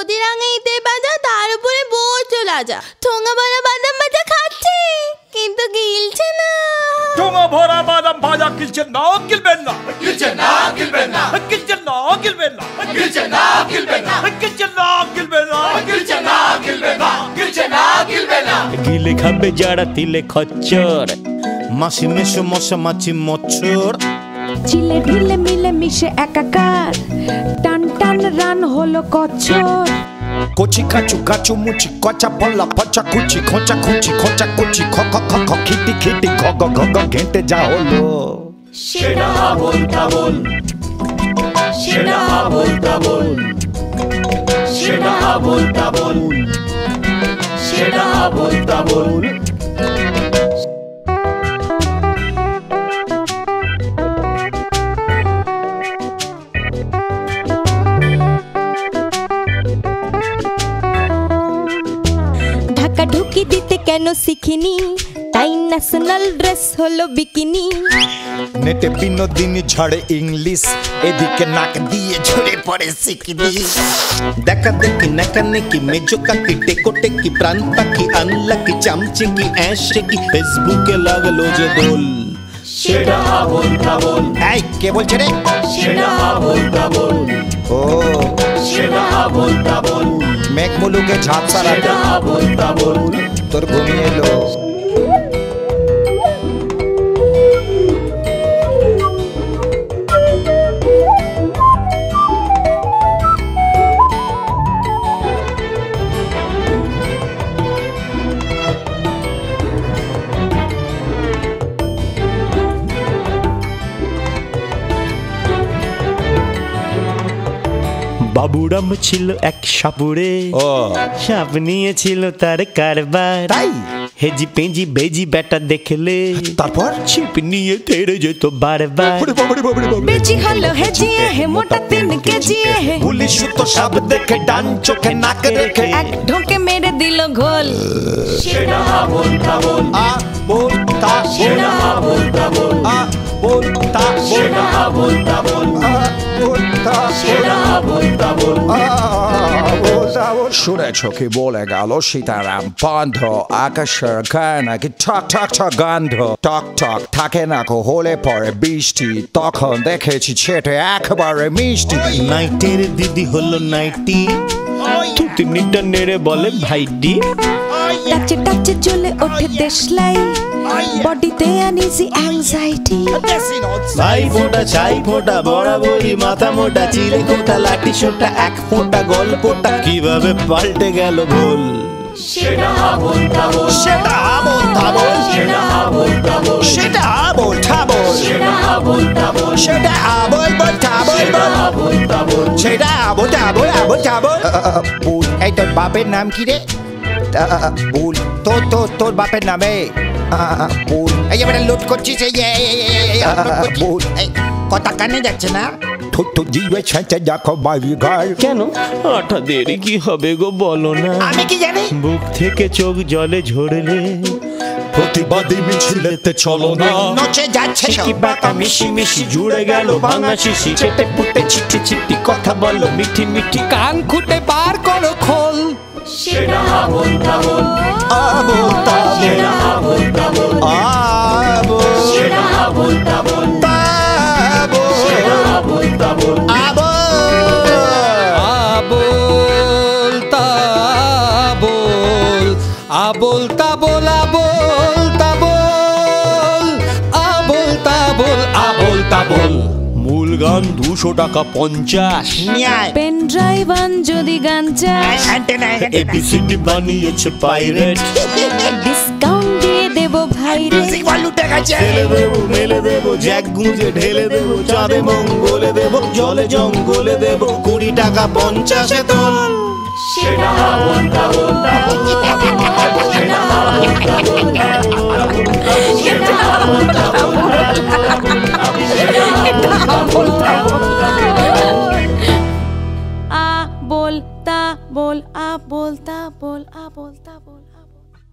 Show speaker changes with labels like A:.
A: যদি রাঙে ইতে বাজা তার উপরে বসে রাজা ঠোঙা ভরা বাদাম ভাজা খাচ্ছে কিন্তু গিলছে না
B: ঠোঙা ভরা বাদাম ভাজা গিলছে না গিলবেন না
C: গিলছে না গিলবেন না
B: গিলছে না গিলবেন না
C: গিলছে না গিলবেন না
B: গিলছে না গিলবেন না
C: গিলছে না গিলবেন না গিলছে না গিলবেন না
D: গিলে খাবে যারা তিলে খচ্চর মাছি মেশো মশা মাছি মচ্ছর
E: চিলে ঢিলে মিলে মিশে একাকার টান টান রান হলো কচ্ছর
F: কচি কাচু কাচু মুচি কচা পল্লা পচা কুচি খোঁচা খুচি খোঁচা কুচি খ খ খ খ খিটি খিটি ঘ গ ঘ গ ঘেঁটে যা হলো
C: সেটা আবোল তাবোল সেটা আবোল তাবোল সেটা আবোল তাবোল সেটা আবোল তাবোল
A: ঢাকা ঢুকি দিতে কেন শিখিনি তাই ন্যাশনাল ড্রেস হলো বিকিনি
F: নেটে বিনোদিনী ঝড়ে ইংলিশ এদিকে নাক দিয়ে ঝরে পড়ে সিকিনি
D: দেখা দেখি নাকা নেকি মেজো কাকি টেকো টেকি প্রাণ পাখি আনলাকি চামচে কি অ্যাশে কি ফেসবুকে লাগলো যে দোল
C: সেটা আবোল তাবোল
F: এই কে বলছে রে
C: সেটা আবোল তাবোল
F: ও
C: সেটা আবোল তাবোল
F: মেঘ মুলুকে ঝাপসা
C: সেটা
F: রাখা
C: আবোল তাবোল
F: তোর ঘুমিয়ে এলো
D: বাবুরাম ছিল এক সাপুরে
F: ও
D: সাপ নিয়েছিল তার কারবার
F: তাই
D: হেজি পেঁজি বেজি বেটা দেখলে
F: তারপর
D: ছিপ নিয়ে তেড়ে যেত বারবার
E: বেজি হলো হেজিয়ে হে মোটা 3 কেজি হে
F: পুলিশ তো সব দেখে ডান চোখে নাক রেখে
E: এক ঢোকে মেরে দিল ঘোল
C: সেটা আবোল তাবোল
F: আ বল তা
C: সেটা আবোল তাবোল
F: আ বল তা
C: সেটা আবোল তাবোল
F: আ বল তা
C: সেটা আবোল তাবোল
F: শুনেছ কি বলে গেল সীতারাম বন্ধ আকাশের গায়ে নাকি ঠক ঠক ঠক গন্ধ টক টক থাকে না কো হলে পরে বৃষ্টি তখন দেখেছি ছেটে একেবারে মিষ্টি
D: নাইটের দিদি হলো নাইটি থুতনিটা নেড়ে বলে ভাইডি
E: টাচে টাচে চলে ওঠে দেশলাই বডিতে আনইজি অ্যাংজাইটি
D: ভাই ফোটা ছাই ফোটা বরাবরই মাথা মোটা চিলে কোটা লাঠি সোটা এক ফোটা গল্পটা কিভাবে পাল্টে গেল ভুল
C: সেটা আবোল তাবোল
F: সেটা আবোল তাবোল
C: সেটা আবোল তাবোল
F: সেটা আবোল তাবোল
C: সেটা আবোল তাবোল
F: সেটা আবোল বল তাবোল
C: সেটা আবোল তাবোল
F: সেটা আবোল তাবোল আবোল তাবোল বল এই তোর বাপের নাম কি রে বল তোর বাপের নামে বল এই যে বেটা লুট করছিস বল কথা কানে যাচ্ছে না তো জিবে ছেঁচে দেখো বাইরে গাল
D: কেন আটা দেরি কি হবে গো বলো না
F: আমি কি জানি
D: বুক থেকে চোখ জলে ঝরলে
F: প্রতিবাদী মিছিলেতে চলো না নচে যাচ্ছে
D: কি বাতা মিশি মিশি জুড়ে গেল ভাঙা শিশি চেটে পুটে চিঠি চিঠি কথা বলো মিঠি মিঠি
E: কান খুঁটে বার করো খোল
C: সেটা আবোল তাবোল
F: আবোল তাবোল
C: সেটা আবোল তাবোল
F: আবোল
C: সেটা আবোল তাবোল
F: তাবোল
C: সেটা আবোল তাবোল
E: আবোল তাবোল আবোল তাবোল আবোল তাবোল আবোল তাবোল
D: মূল গান 200 টাকা 50
E: পেন ড্রাইভ আন যদি গান চাস
D: এবিসিডি বানিয়েছে পাইরেট
E: ডিসকাউন্ট দিয়ে দেব ভাই রে
D: ছেলে দেবো মেলে দেবো জ্যাক গুঁজে ঢেলে দেবো চাঁদে মঙ্গলে দেবো জলে জঙ্গলে দেবো 20 টাকা 50 এ তোল
C: সেটা আবোল তাবোল সেটা আবোল তাবোল সেটা আবোল তাবোল
A: আ বল তা বল আ বল তা বল আ বল তা বল আ বল